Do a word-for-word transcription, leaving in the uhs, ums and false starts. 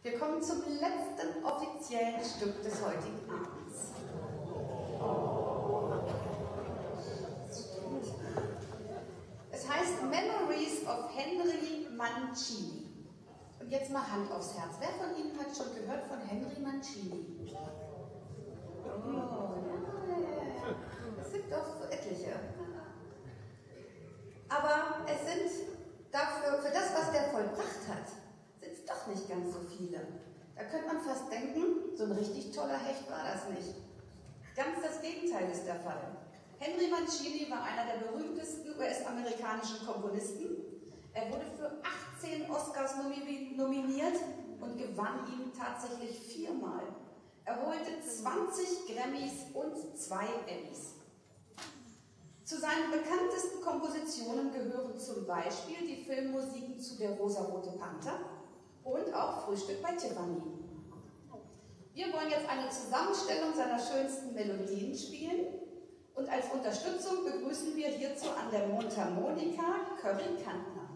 Wir kommen zum letzten offiziellen Stück des heutigen Abends. Es heißt Memories of Henry Mancini. Und jetzt mal Hand aufs Herz. Wer von Ihnen hat schon gehört von Henry Mancini? Oh, ja, es sind doch so etliche. Aber es sind dafür, für das, was der vollbracht hat, sind es doch nicht ganz so viele. Da könnte man fast denken, so ein richtig toller Hecht war das nicht. Ganz das Gegenteil ist der Fall. Henry Mancini war einer der berühmtesten U S-amerikanischen Komponisten. Er wurde für achtzehn Oscars nominiert und gewann ihn tatsächlich viermal. Er holte zwanzig Grammys und zwei Emmys. Zu seinen bekanntesten Kompositionen gehören zum Beispiel die Filmmusiken zu Der rosarote Panther und auch Frühstück bei Tiffany. Wir wollen jetzt eine Zusammenstellung seiner schönsten Melodien spielen und als Unterstützung begrüßen wir hierzu an der Mundharmonika Curry Kantner.